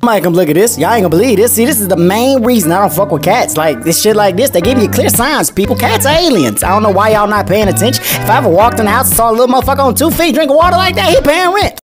Somebody come look at this. Y'all ain't gonna believe this. See, this is the main reason I don't fuck with cats. Like, this shit like this, they give you clear signs, people. Cats are aliens. I don't know why y'all not paying attention. If I ever walked in the house and saw a little motherfucker on 2 feet drinking water like that, he paying rent.